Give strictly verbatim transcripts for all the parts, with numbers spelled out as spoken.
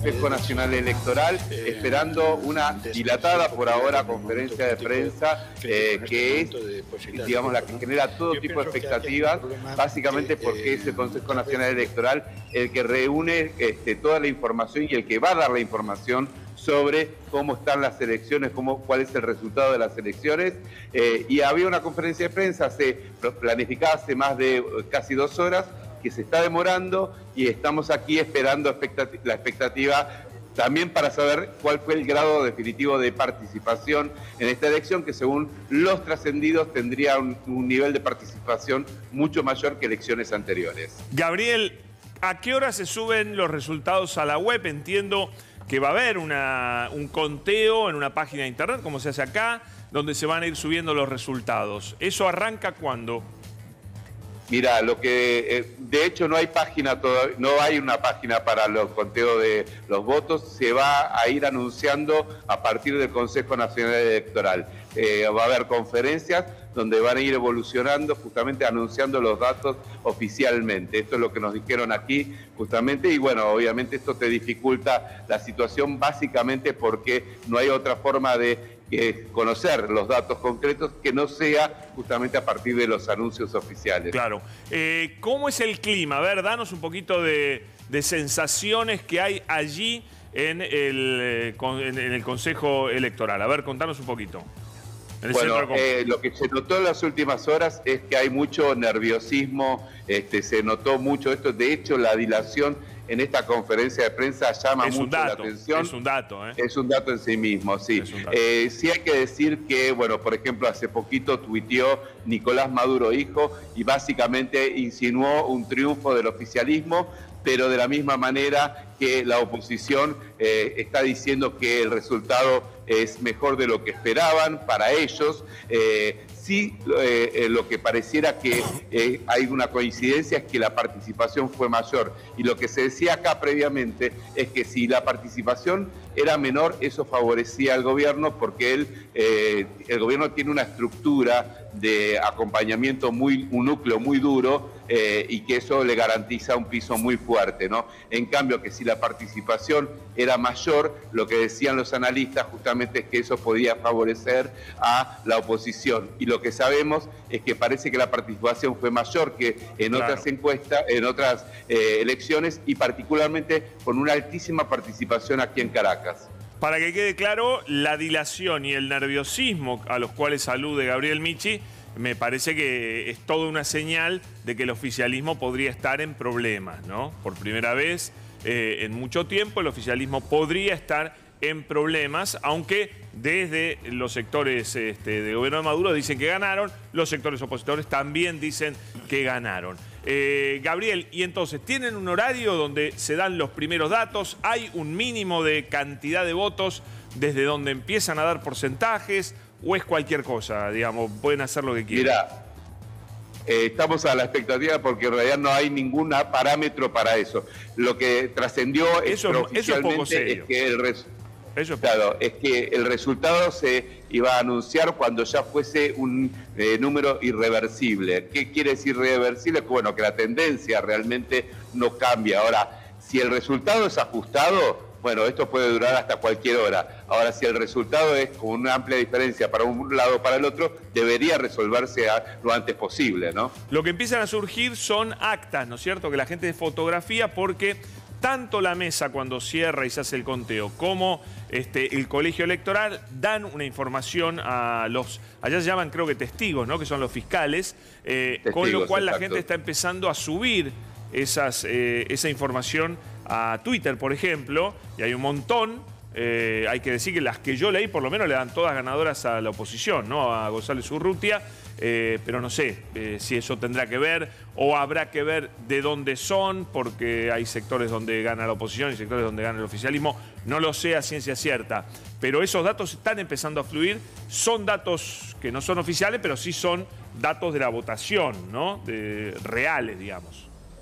Consejo Nacional Electoral, esperando una dilatada por ahora conferencia de prensa eh, que es, digamos, la que genera todo tipo de expectativas, básicamente porque es el Consejo Nacional Electoral el que reúne este, toda la información y el que va a dar la información sobre cómo están las elecciones, cómo, cuál es el resultado de las elecciones. Eh, y había una conferencia de prensa hace, planificada hace más de casi dos horas, que se está demorando y estamos aquí esperando expectativa, la expectativa también para saber cuál fue el grado definitivo de participación en esta elección, que según los trascendidos tendría un, un nivel de participación mucho mayor que elecciones anteriores. Gabriel, ¿a qué hora se suben los resultados a la web? Entiendo que va a haber una, un conteo en una página de internet, como se hace acá, donde se van a ir subiendo los resultados. ¿Eso arranca cuándo? Mira, lo que eh, de hecho no hay página todavía, no hay una página para los conteos de los votos, se va a ir anunciando a partir del Consejo Nacional Electoral. Eh, va a haber conferencias donde van a ir evolucionando, justamente anunciando los datos oficialmente. Esto es lo que nos dijeron aquí, justamente, y bueno, obviamente esto te dificulta la situación básicamente porque no hay otra forma de que conocer los datos concretos que no sea justamente a partir de los anuncios oficiales. Claro. Eh, ¿Cómo es el clima? A ver, danos un poquito de, de sensaciones que hay allí en el, en el Consejo Electoral. A ver, contanos un poquito. Bueno, eh, lo que se notó en las últimas horas es que hay mucho nerviosismo, este, se notó mucho esto. De hecho, la dilación en esta conferencia de prensa llama mucho la atención. Es un dato, ¿eh? Es un dato en sí mismo, sí. Eh, sí hay que decir que, bueno, por ejemplo, hace poquito tuiteó Nicolás Maduro hijo y básicamente insinuó un triunfo del oficialismo, pero de la misma manera que la oposición eh, está diciendo que el resultado es mejor de lo que esperaban para ellos. Eh, sí, eh, eh, lo que pareciera que eh, hay una coincidencia es que la participación fue mayor. Y lo que se decía acá previamente es que si la participación era menor, eso favorecía al gobierno porque él, eh, el gobierno tiene una estructura de acompañamiento, muy, un núcleo muy duro, eh, y que eso le garantiza un piso muy fuerte, ¿no? En cambio, que si la participación era mayor, lo que decían los analistas justamente es que eso podía favorecer a la oposición. Y lo que sabemos es que parece que la participación fue mayor que en claro. otras encuestas, en otras eh, elecciones, y particularmente con una altísima participación aquí en Caracas. Para que quede claro, la dilación y el nerviosismo a los cuales alude Gabriel Michi, me parece que es toda una señal de que el oficialismo podría estar en problemas, ¿no? Por primera vez eh, en mucho tiempo el oficialismo podría estar en problemas, aunque desde los sectores este, de gobierno de Maduro dicen que ganaron, los sectores opositores también dicen que ganaron. Eh, Gabriel, y entonces, ¿tienen un horario donde se dan los primeros datos? ¿Hay un mínimo de cantidad de votos desde donde empiezan a dar porcentajes? ¿O es cualquier cosa, digamos, pueden hacer lo que quieran? Mira, eh, estamos a la expectativa porque en realidad no hay ningún parámetro para eso. Lo que trascendió eso, eso es poco serio. Es que el res... Eso es claro, es que el resultado se iba a anunciar cuando ya fuese un eh, número irreversible. ¿Qué quiere decir irreversible? Que bueno, que la tendencia realmente no cambia. Ahora, si el resultado es ajustado, bueno, esto puede durar hasta cualquier hora. Ahora, si el resultado es con una amplia diferencia para un lado o para el otro, debería resolverse a, lo antes posible, ¿no? Lo que empiezan a surgir son actas, ¿no es cierto? Que la gente fotografía porque tanto la mesa cuando cierra y se hace el conteo como este, el colegio electoral dan una información a los, allá se llaman creo que testigos, ¿no? Que son los fiscales, eh, testigos, con lo cual exacto. La gente está empezando a subir esas, eh, esa información a Twitter, por ejemplo, y hay un montón. Eh, hay que decir que las que yo leí por lo menos le dan todas ganadoras a la oposición, ¿no? A González Urrutia, eh, pero no sé eh, si eso tendrá que ver o habrá que ver de dónde son, porque hay sectores donde gana la oposición y sectores donde gana el oficialismo. No lo sé a ciencia cierta, pero esos datos están empezando a fluir. Son datos que no son oficiales, pero sí son datos de la votación, ¿no? De, reales, digamos.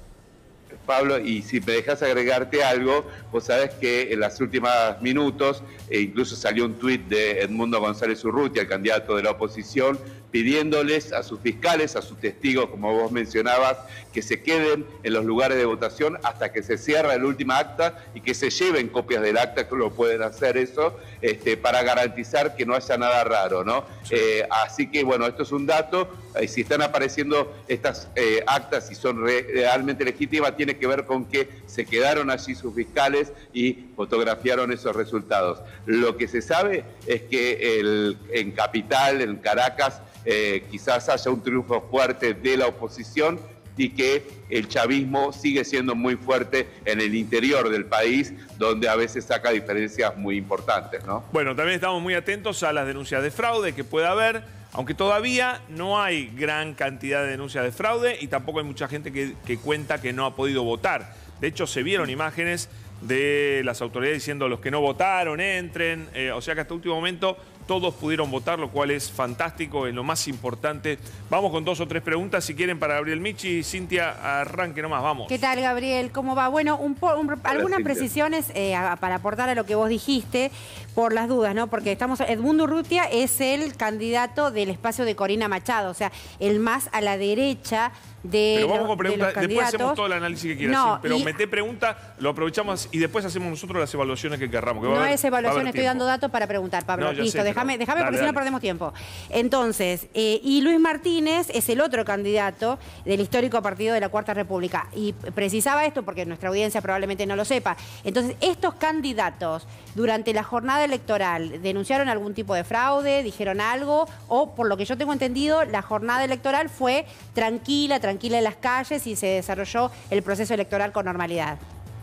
Pablo, y si me dejas agregarte algo, vos sabés que en los últimos minutos, e incluso salió un tuit de Edmundo González Urrutia, el candidato de la oposición, pidiéndoles a sus fiscales, a sus testigos, como vos mencionabas, que se queden en los lugares de votación hasta que se cierre el último acta y que se lleven copias del acta, que lo pueden hacer eso, este, para garantizar que no haya nada raro, ¿no? Sí. Eh, así que, bueno, esto es un dato. Eh, si están apareciendo estas eh, actas y son re, realmente legítimas, tiene que ver con que se quedaron allí sus fiscales y fotografiaron esos resultados. Lo que se sabe es que el, en Capital, en Caracas, eh, quizás haya un triunfo fuerte de la oposición y que el chavismo sigue siendo muy fuerte en el interior del país, donde a veces saca diferencias muy importantes, ¿no? Bueno, también estamos muy atentos a las denuncias de fraude que pueda haber, aunque todavía no hay gran cantidad de denuncias de fraude y tampoco hay mucha gente que, que cuenta que no ha podido votar. De hecho, se vieron imágenes de las autoridades diciendo los que no votaron, entren. Eh, o sea que hasta el último momento todos pudieron votar, lo cual es fantástico, es lo más importante. Vamos con dos o tres preguntas, si quieren, para Gabriel Michi. Cintia, arranque nomás, vamos. ¿Qué tal, Gabriel? ¿Cómo va? Bueno, un po, un, algunas Cintia. precisiones eh, a, para aportar a lo que vos dijiste, por las dudas, ¿no? Porque estamos, Edmundo Urrutia es el candidato del espacio de Corina Machado, o sea, el más a la derecha de Pero vamos los, con preguntas, de después hacemos todo el análisis que quieras, no, sí, pero y... meté pregunta, lo aprovechamos y después hacemos nosotros las evaluaciones que querramos. Que no es evaluación, estoy tiempo. dando datos para preguntar, Pablo. No, Listo, sé, déjame, déjame dale, porque dale. si no perdemos tiempo. Entonces, eh, y Luis Martínez es el otro candidato del histórico Partido de la Cuarta República. Y precisaba esto porque nuestra audiencia probablemente no lo sepa. Entonces, estos candidatos, durante la jornada electoral, ¿denunciaron algún tipo de fraude? ¿Dijeron algo? O, por lo que yo tengo entendido, la jornada electoral fue tranquila, tranquila en las calles y se desarrolló el proceso electoral con normalidad.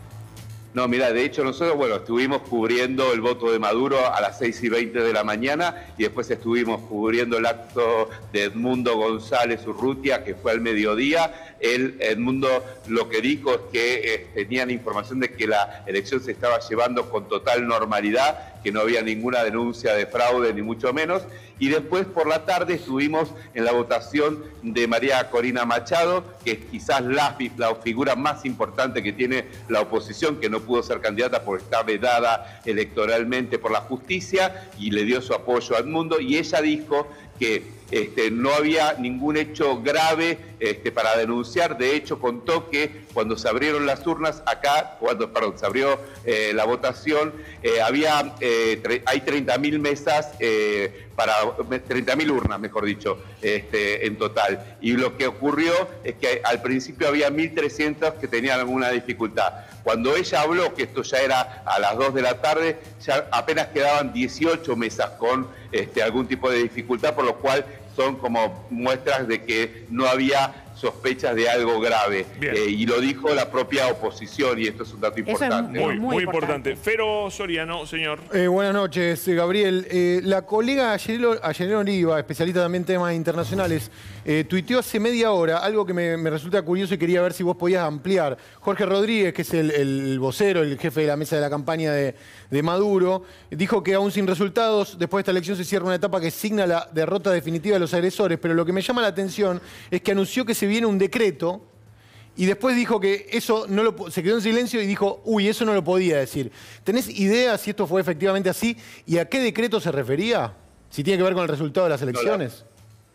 No, mira, de hecho nosotros, bueno, estuvimos cubriendo el voto de Maduro a las seis y veinte de la mañana y después estuvimos cubriendo el acto de Edmundo González Urrutia, que fue al mediodía. Él, Edmundo, lo que dijo es que eh, tenían información de que la elección se estaba llevando con total normalidad, que no había ninguna denuncia de fraude, ni mucho menos. Y después, por la tarde, estuvimos en la votación de María Corina Machado, que es quizás la, la figura más importante que tiene la oposición, que no pudo ser candidata porque está vedada electoralmente por la justicia, y le dio su apoyo a Edmundo. Y ella dijo que este, no había ningún hecho grave este, para denunciar. De hecho, contó que cuando se abrieron las urnas, acá, cuando perdón, se abrió eh, la votación, eh, había, eh, hay treinta mil mesas, eh, para treinta mil urnas, mejor dicho, este, en total. Y lo que ocurrió es que al principio había mil trescientos que tenían alguna dificultad. Cuando ella habló, que esto ya era a las dos de la tarde, ya apenas quedaban dieciocho mesas con este, algún tipo de dificultad, por lo cual son como muestras de que no había sospechas de algo grave. Eh, y lo dijo la propia oposición, y esto es un dato importante. Es muy, muy, muy importante. importante. Fero Soriano, señor. Eh, buenas noches, Gabriel. Eh, la colega Ayelén Oliva, especialista también en temas internacionales, eh, tuiteó hace media hora algo que me, me resulta curioso y quería ver si vos podías ampliar. Jorge Rodríguez, que es el, el vocero, el jefe de la mesa de la campaña de, de Maduro, dijo que aún sin resultados, después de esta elección se cierra una etapa que signa la derrota definitiva de los agresores, pero lo que me llama la atención es que anunció que se viene un decreto y después dijo que eso no lo, se quedó en silencio y dijo, uy, eso no lo podía decir. ¿Tenés idea si esto fue efectivamente así y a qué decreto se refería? Si tiene que ver con el resultado de las elecciones.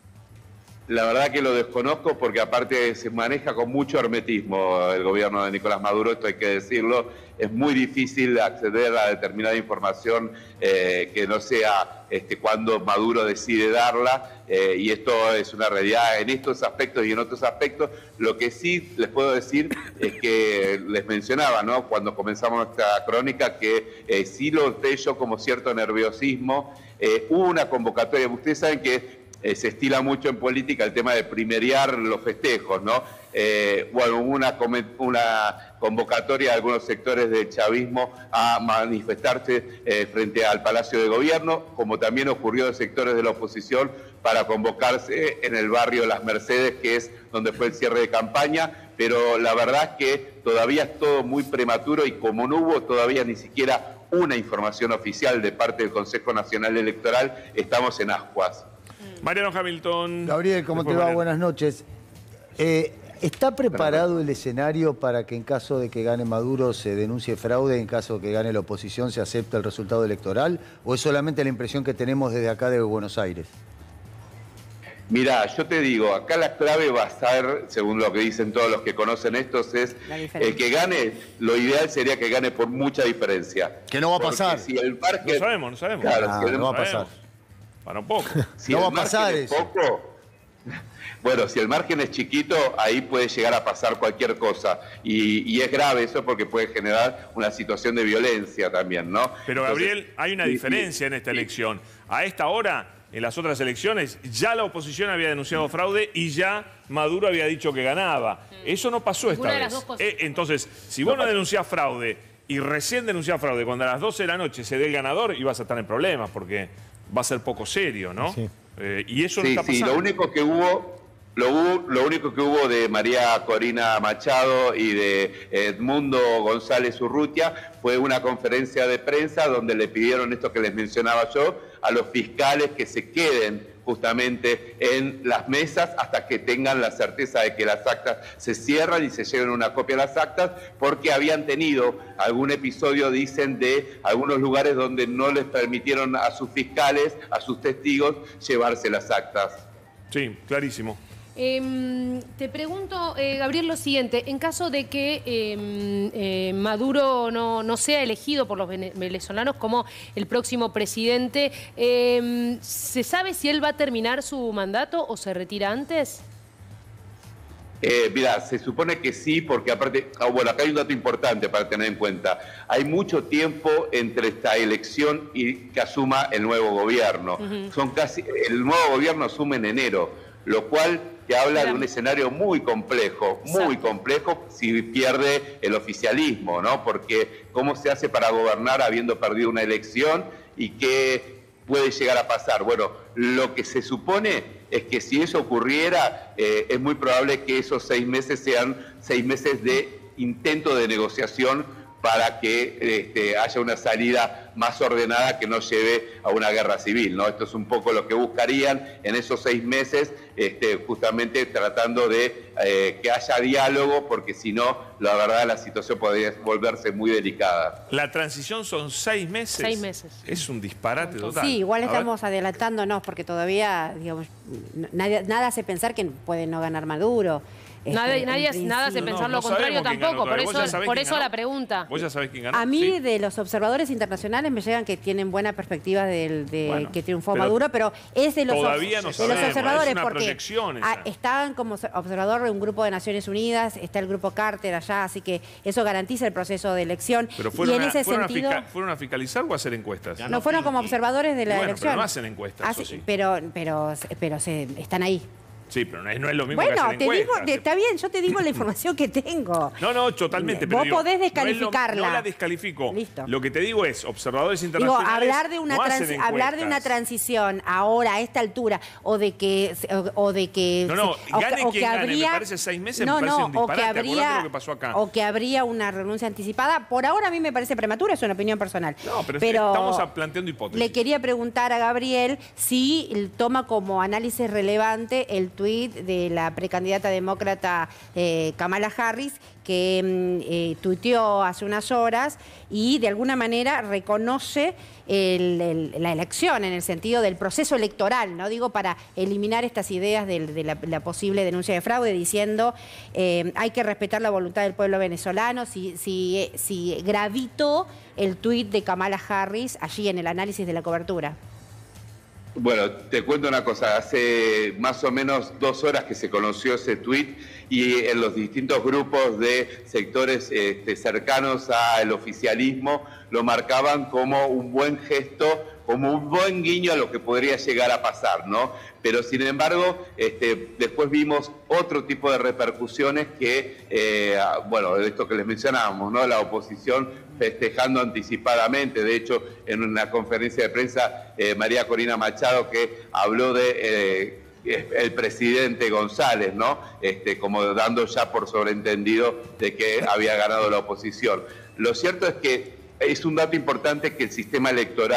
La verdad que lo desconozco porque aparte se maneja con mucho hermetismo el gobierno de Nicolás Maduro, esto hay que decirlo. Es muy difícil acceder a determinada información eh, que no sea este, cuando Maduro decide darla, eh, y esto es una realidad en estos aspectos y en otros aspectos. Lo que sí les puedo decir es que les mencionaba, ¿no?, cuando comenzamos nuestra crónica, que eh, sí lo noté yo como cierto nerviosismo. Eh, hubo una convocatoria, ustedes saben que Eh, se estila mucho en política el tema de primerear los festejos, ¿no? Eh, bueno, una, una convocatoria de algunos sectores del chavismo a manifestarse eh, frente al Palacio de Gobierno, como también ocurrió de sectores de la oposición para convocarse en el barrio Las Mercedes, que es donde fue el cierre de campaña, pero la verdad es que todavía es todo muy prematuro y como no hubo todavía ni siquiera una información oficial de parte del Consejo Nacional Electoral, estamos en ascuas. Mariano Hamilton. Gabriel, ¿cómo te va? Mariano. Buenas noches. Eh, ¿Está preparado el escenario para que en caso de que gane Maduro se denuncie fraude, en caso de que gane la oposición se acepte el resultado electoral? ¿O es solamente la impresión que tenemos desde acá de Buenos Aires? Mirá, yo te digo, acá la clave va a estar, según lo que dicen todos los que conocen estos, es el que gane, lo ideal sería que gane por mucha diferencia. Que no va a pasar. Si el margen, No sabemos, no sabemos. Claro, Ah, si el- no va a pasar. Sabemos. Para un poco. si no el va a pasar margen es eso. poco, bueno, si el margen es chiquito, ahí puede llegar a pasar cualquier cosa. Y, y es grave eso porque puede generar una situación de violencia también, ¿no? Pero Entonces, Gabriel, hay una sí, diferencia sí, en esta sí. elección. A esta hora, en las otras elecciones, ya la oposición había denunciado fraude y ya Maduro había dicho que ganaba. Eso no pasó esta Ninguna de vez. las dos cosas. Eh, entonces, si vos no denunciás fraude y recién denunciás fraude, cuando a las doce de la noche se dé el ganador, ibas a estar en problemas porque va a ser poco serio, ¿no? Sí. Eh, y eso no Sí, está sí, pasando. lo único que hubo, lo, hubo- lo único que hubo de María Corina Machado y de Edmundo González Urrutia fue una conferencia de prensa donde le pidieron esto que les mencionaba yo a los fiscales que se queden justamente en las mesas hasta que tengan la certeza de que las actas se cierran y se lleven una copia de las actas, porque habían tenido algún episodio, dicen, de algunos lugares donde no les permitieron a sus fiscales, a sus testigos, llevarse las actas. Sí, clarísimo. Eh, te pregunto, eh, Gabriel, lo siguiente. En caso de que eh, eh, Maduro no, no sea elegido por los vene- venezolanos como el próximo presidente, eh, ¿se sabe si él va a terminar su mandato o se retira antes? Eh, mira, se supone que sí, porque aparte, ah, bueno, acá hay un dato importante para tener en cuenta. Hay mucho tiempo entre esta elección y que asuma el nuevo gobierno. Son casi, el nuevo gobierno asume en enero, lo cual te habla de un escenario muy complejo, muy Exacto. complejo si pierde el oficialismo, ¿no? Porque ¿cómo se hace para gobernar habiendo perdido una elección y qué puede llegar a pasar? Bueno, lo que se supone es que si eso ocurriera, eh, es muy probable que esos seis meses sean seis meses de intento de negociación para que este, haya una salida más ordenada que no lleve a una guerra civil, ¿no? Esto es un poco lo que buscarían en esos seis meses, este, justamente tratando de eh, que haya diálogo, porque si no, la verdad, la situación podría volverse muy delicada. La transición son seis meses. Seis meses. Es un disparate total. Sí, igual A ver. estamos adelantándonos porque todavía, digamos, n- nadie- nada hace pensar que puede no ganar Maduro. Nadie, Este, en nadie, principio. nada hace No, pensar no, lo no contrario sabemos quién ganó tampoco, por todavía. Vos ya eso, sabés por quién eso ganó. la pregunta. ¿Vos ya sabés quién ganó? A mí, Sí. de los observadores internacionales, me llegan que tienen buena perspectiva del, de Bueno, que triunfó pero Maduro, pero es de los, todavía no de sabemos, los observadores, es una porque proyección esa. ah, están como observador de un grupo de Naciones Unidas, está el grupo Carter allá, así que eso garantiza el proceso de elección. Pero y fueron, en a, ese fueron, sentido, a fisca- ¿fueron a fiscalizar o a hacer encuestas? no fueron como observadores de la Bueno, pero elección. no hacen encuestas, Ah, eso sí, sí. Pero, pero, pero se, están ahí. Sí, pero no es, no es lo mismo que Bueno, hacer te digo, encuestas. te- está bien, yo te digo la información que tengo. No, no, totalmente. Pero Vos digo, podés no es lo- descalificarla. No, la descalifico. Listo. Lo que te digo es, observadores Digo, internacionales hablar de una no hacen transi- hablar de una encuestas. transición ahora a esta altura o de que o, o de que No, no, o, gane que- o quien que gane, me habría parece seis meses, me no, parece no, un o disparate. que Acordate habría lo que pasó acá. o que habría una renuncia anticipada. Por ahora a mí me parece prematuro, es una opinión personal. No, pero, estamos a- planteando hipótesis. Le quería preguntar a Gabriel si toma como análisis relevante el tuit de la precandidata demócrata eh, Kamala Harris, que mm, eh, tuiteó hace unas horas y de alguna manera reconoce el- el- la elección en el sentido del proceso electoral, no digo para eliminar estas ideas del- de, la, la posible denuncia de fraude, diciendo eh, hay que respetar la voluntad del pueblo venezolano, si, si, si gravitó el tuit de Kamala Harris allí en el análisis de la cobertura. Bueno, te cuento una cosa, hace más o menos dos horas que se conoció ese tuit y en los distintos grupos de sectores este, cercanos al oficialismo lo marcaban como un buen gesto, como un buen guiño a lo que podría llegar a pasar, ¿no? Pero sin embargo, este, después vimos otro tipo de repercusiones que, eh, bueno, de esto que les mencionábamos, ¿no? La oposición festejando anticipadamente. De hecho, en una conferencia de prensa, eh, María Corina Machado, que habló de eh, el presidente González, ¿no? Este, como dando ya por sobreentendido de que había ganado la oposición. Lo cierto es que es un dato importante que el sistema electoral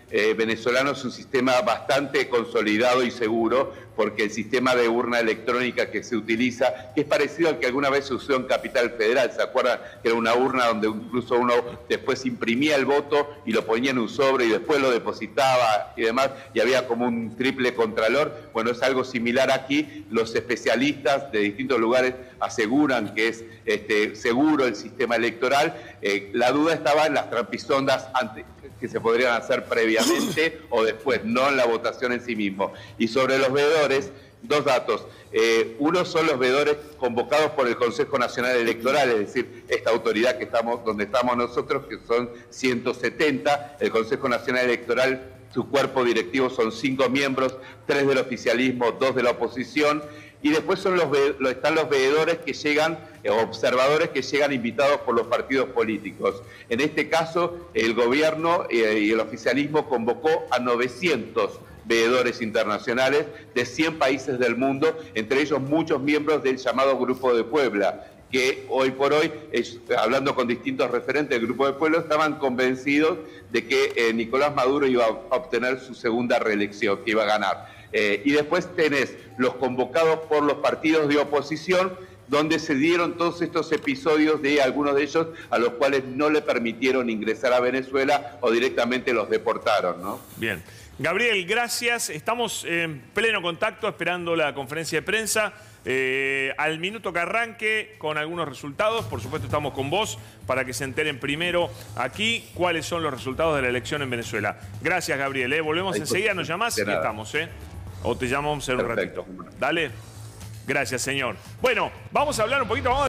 eh, venezolano es un sistema bastante consolidado y seguro, porque el sistema de urna electrónica que se utiliza, que es parecido al que alguna vez se usó en Capital Federal, ¿se acuerdan? Que era una urna donde incluso uno después imprimía el voto y lo ponía en un sobre y después lo depositaba y demás, y había como un triple contralor. Bueno, es algo similar aquí. Los especialistas de distintos lugares aseguran que es este, seguro el sistema electoral. Eh, la duda estaba en las trapisondas antes, que se podrían hacer previamente o después, no en la votación en sí mismo. Y sobre los veedores, dos datos. Eh, uno son los veedores convocados por el Consejo Nacional Electoral, es decir, esta autoridad que estamos, donde estamos nosotros, que son ciento setenta. El Consejo Nacional Electoral, su cuerpo directivo son cinco miembros, tres del oficialismo, dos de la oposición. Y después son los, están los veedores que llegan, observadores que llegan invitados por los partidos políticos. En este caso, el gobierno y el oficialismo convocó a novecientos veedores internacionales de cien países del mundo, entre ellos muchos miembros del llamado Grupo de Puebla, que hoy por hoy, hablando con distintos referentes del Grupo de Puebla, estaban convencidos de que eh, Nicolás Maduro iba a obtener su segunda reelección, que iba a ganar. Eh, y después tenés los convocados por los partidos de oposición, donde se dieron todos estos episodios de algunos de ellos a los cuales no le permitieron ingresar a Venezuela o directamente los deportaron, ¿no? Bien. Gabriel, gracias. Estamos en pleno contacto esperando la conferencia de prensa. Eh, al minuto que arranque con algunos resultados, por supuesto estamos con vos para que se enteren primero aquí cuáles son los resultados de la elección en Venezuela. Gracias, Gabriel. ¿eh? Volvemos Ahí enseguida, nos llamás y estamos. ¿eh? O te llamamos en un ratito. Dale. Gracias, señor. Bueno, vamos a hablar un poquito... Vamos a